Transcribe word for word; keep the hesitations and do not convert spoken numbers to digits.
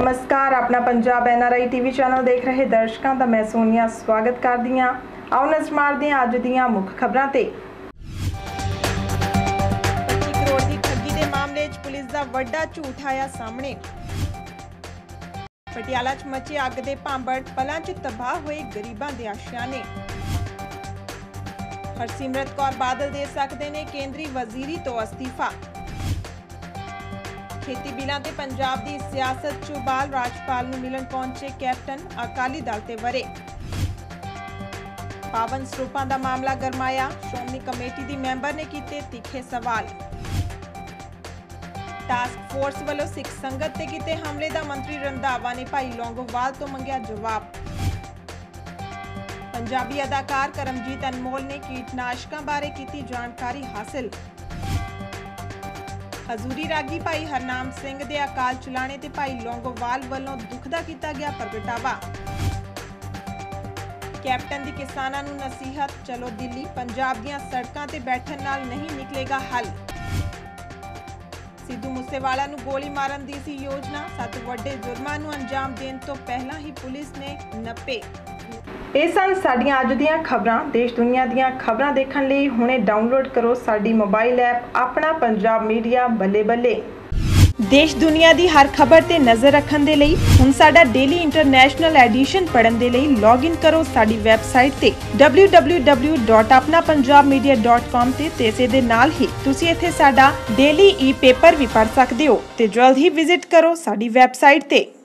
नमस्कार, अपना Punjab N R I TV channel देख रहे दर्शकों का मैं सोनिया स्वागत करदी हां। आओ नज़र मारदे हां अज दीयां मुख खबरां ते। पच्ची करोड़ की ठगी के मामले च पुलिस का वड्डा झूठ आया सामने। पटियाला च मचे अग दे भांबड़, पलां च तबाह होए गरीबां दे आशियाने। हरसिमरत कौर बादल दे सकदे ने केंद्री वजीरी तो अस्तीफा। खेती बिलां ते पंजाब दी सियासत च उबाल, राजपाल नूं मिलन पहुंचे कैप्टन, अकाली दल ते वरे। पावन सरूपां दा मामला गरमाया, श्रोमणी कमेटी दी मैंबर ने कीते तीखे सवाल। टास्क फोर्स वालों सिख संगत ते कीते हमले दा मंत्री रंधावा ने भाई लौंगोवाल तो मंगिया जवाब। पंजाबी अदाकार करमजीत अनमोल ने कीटनाशकों बारे कीती जानकारी हासिल। हजूरी रागी भाई हरनाम सिंह दे अकाल चलाने ते भाई लौंगोवाल वालों दुख दा कीता गया प्रगटावा। कैप्टन दी किसानां नूं नसीहत, चलो दिल्ली, पंजाब दीआं सड़कां ते बैठण नाल नहीं निकलेगा हल। सिद्धू मूसेवाला नूं गोली मारन दी सी योजना, सत वड्डे जुर्मां नूं अंजाम देण तो पहलां ही पुलिस ने नप्पे। ਇਹ ਸਨ ਸਾਡੀਆਂ ਅੱਜ ਦੀਆਂ ਖਬਰਾਂ। ਦੇਸ਼ ਦੁਨੀਆ ਦੀਆਂ ਖਬਰਾਂ ਦੇਖਣ ਲਈ ਹੁਣੇ ਡਾਊਨਲੋਡ ਕਰੋ ਸਾਡੀ ਮੋਬਾਈਲ ਐਪ ਆਪਣਾ ਪੰਜਾਬ ਮੀਡੀਆ ਬੱਲੇ ਬੱਲੇ। ਦੇਸ਼ ਦੁਨੀਆ ਦੀ ਹਰ ਖਬਰ ਤੇ ਨਜ਼ਰ ਰੱਖਣ ਦੇ ਲਈ ਹੁਣ ਸਾਡਾ ਡੇਲੀ ਇੰਟਰਨੈਸ਼ਨਲ ਐਡੀਸ਼ਨ ਪੜ੍ਹਨ ਦੇ ਲਈ ਲੌਗਇਨ ਕਰੋ ਸਾਡੀ ਵੈਬਸਾਈਟ ਤੇ ਡਬਲਿਊ ਡਬਲਿਊ ਡਬਲਿਊ ਡਾਟ ਆਪਣਾ ਪੰਜਾਬ ਮੀਡੀਆ ਡਾਟ ਕਾਮ ਤੇ ਤੇ ਇਸੇ ਦੇ ਨਾਲ ਹੀ ਤੁਸੀਂ ਇੱਥੇ ਸਾਡਾ ਡੇਲੀ ਈ ਪੇਪਰ ਵੀ ਪੜ੍ਹ ਸਕਦੇ ਹੋ ਤੇ ਜਲਦ ਹੀ ਵਿਜ਼ਿਟ ਕਰੋ ਸਾਡੀ ਵੈਬਸਾਈਟ ਤੇ।